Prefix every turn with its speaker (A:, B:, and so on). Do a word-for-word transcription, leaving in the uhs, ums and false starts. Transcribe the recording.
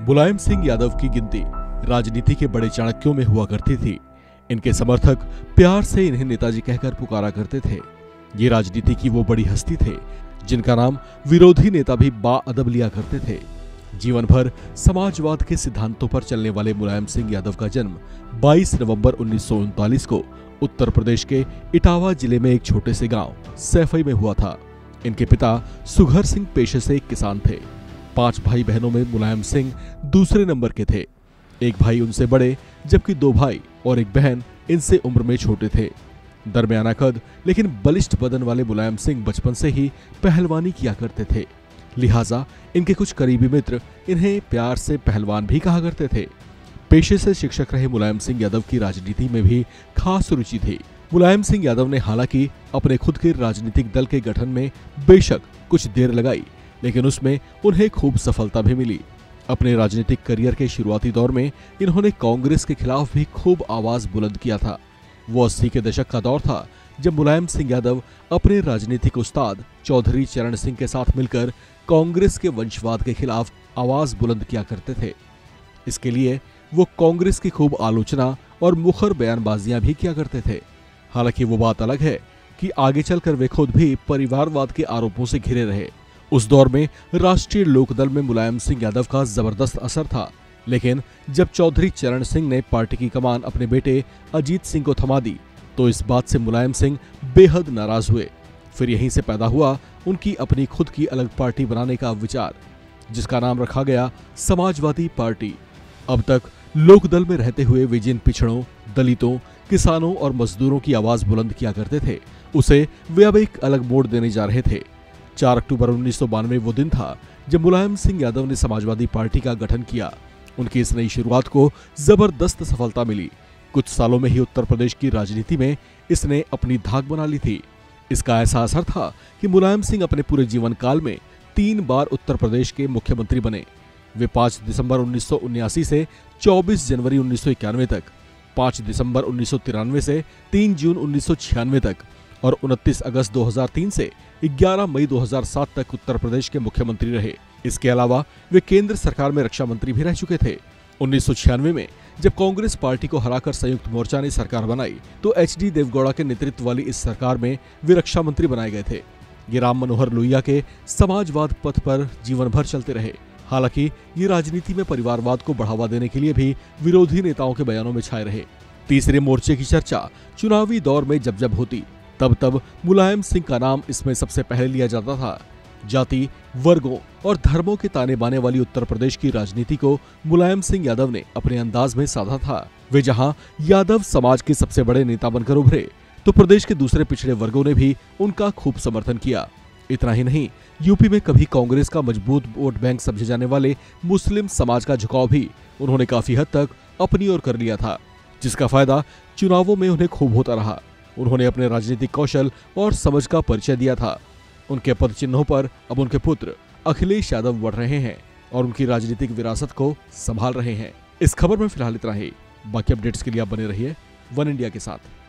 A: मुलायम सिंह यादव की गिनती राजनीति के बड़े चाणक्यों में हुआ करती थी। इनके समर्थक प्यार से इन्हें नेताजी कहकर पुकारा करते थे। ये राजनीति की वो बड़ी हस्ती थे जिनका नाम विरोधी नेता भी बाअदब लिया करते थे। जीवन भर समाजवाद के सिद्धांतों पर चलने वाले मुलायम सिंह यादव का जन्म बाईस नवंबर उन्नीस सौ उनतालीस को उत्तर प्रदेश के इटावा जिले में एक छोटे से गांव सैफई में हुआ था। इनके पिता सुघर सिंह पेशे से एक किसान थे। पांच भाई बहनों में मुलायम सिंह दूसरे नंबर के थे। एक भाई उनसे बड़े जबकि दो भाई और एक बहन इनसे उम्र में छोटे थे। दरमियाना कद लेकिन बलिष्ठ बदन वाले मुलायम सिंह बचपन से ही पहलवानी किया करते थे। लिहाजा इनके कुछ करीबी मित्र इन्हें प्यार से पहलवान भी कहा करते थे। पेशे से शिक्षक रहे मुलायम सिंह यादव की राजनीति में भी खास रुचि थी। मुलायम सिंह यादव ने हालांकि अपने खुद के राजनीतिक दल के गठन में बेशक कुछ देर लगाई, लेकिन उसमें उन्हें खूब सफलता भी मिली। अपने राजनीतिक करियर के शुरुआती दौर में इन्होंने कांग्रेस के खिलाफ भी खूब आवाज बुलंद किया था। वो अस्सी के दशक का दौर था जब मुलायम सिंह यादव अपने राजनीतिक उस्ताद चौधरी चरण सिंह के साथ मिलकर कांग्रेस के वंशवाद के खिलाफ आवाज बुलंद किया करते थे। इसके लिए वो कांग्रेस की खूब आलोचना और मुखर बयानबाजियां भी किया करते थे। हालांकि वो बात अलग है कि आगे चलकर वे खुद भी परिवारवाद के आरोपों से घिरे रहे। उस दौर में राष्ट्रीय लोकदल में मुलायम सिंह यादव का जबरदस्त असर था, लेकिन जब चौधरी चरण सिंह ने पार्टी की कमान अपने बेटे अजीत सिंह को थमा दी तो इस बात से मुलायम सिंह बेहद नाराज हुए। फिर यहीं से पैदा हुआ उनकी अपनी खुद की अलग पार्टी बनाने का विचार, जिसका नाम रखा गया समाजवादी पार्टी। अब तक लोकदल में रहते हुए वे जिन पिछड़ों, दलितों, किसानों और मजदूरों की आवाज बुलंद किया करते थे, उसे वे अब एक अलग मोड़ देने जा रहे थे। चार अक्टूबर उन्नीस सौ बानवे वो दिन था जब मुलायम सिंह यादव ने समाजवादी पार्टी का गठन किया। उनकी इस नई शुरुआत को जबरदस्त सफलता मिली। कुछ सालों में ही उत्तर प्रदेश की राजनीति में इसने अपनी धाक बना ली थी। इसका ऐसा असर था कि मुलायम सिंह अपने पूरे जीवन काल में तीन बार उत्तर प्रदेश के मुख्यमंत्री बने। वे पाँच दिसंबर उन्नीस सौ उन्यासी से चौबीस जनवरी उन्नीस सौ इक्यानवे तक, पाँच दिसंबर उन्नीस सौ तिरानवे से तीन जून उन्नीस सौ छियानवे तक और उनतीस अगस्त दो हज़ार तीन से ग्यारह मई दो हज़ार सात तक उत्तर प्रदेश के मुख्यमंत्री रहे। इसके अलावा वे केंद्र सरकार में रक्षा मंत्री भी रह चुके थे। उन्नीस सौ छियानवे में जब कांग्रेस पार्टी को हराकर संयुक्त मोर्चा ने सरकार बनाई तो एच डी देवगौड़ा के नेतृत्व वाली इस सरकार में वे रक्षा मंत्री बनाए गए थे। ये राम मनोहर लोहिया के समाजवाद पथ पर जीवन भर चलते रहे। हालांकि ये राजनीति में परिवारवाद को बढ़ावा देने के लिए भी विरोधी नेताओं के बयानों में छाए रहे। तीसरे मोर्चे की चर्चा चुनावी दौर में जब जब होती तब तब मुलायम सिंह का नाम इसमें सबसे पहले लिया जाता था। जाति, वर्गों और धर्मों के ताने बाने वाली उत्तर प्रदेश की राजनीति को मुलायम सिंह यादव ने अपने अंदाज में साधा था। वे जहां यादव समाज के सबसे बड़े नेता बनकर उभरे तो प्रदेश के दूसरे पिछड़े वर्गों ने भी उनका खूब समर्थन किया। इतना ही नहीं, यूपी में कभी कांग्रेस का मजबूत वोट बैंक समझे जाने वाले मुस्लिम समाज का झुकाव भी उन्होंने काफी हद तक अपनी ओर कर लिया था, जिसका फायदा चुनावों में उन्हें खूब होता रहा। उन्होंने अपने राजनीतिक कौशल और समझ का परिचय दिया था। उनके पद चिन्हों पर अब उनके पुत्र अखिलेश यादव बढ़ रहे हैं और उनकी राजनीतिक विरासत को संभाल रहे हैं। इस खबर में फिलहाल इतना ही। बाकी अपडेट्स के लिए आप बने रहिए वन इंडिया के साथ।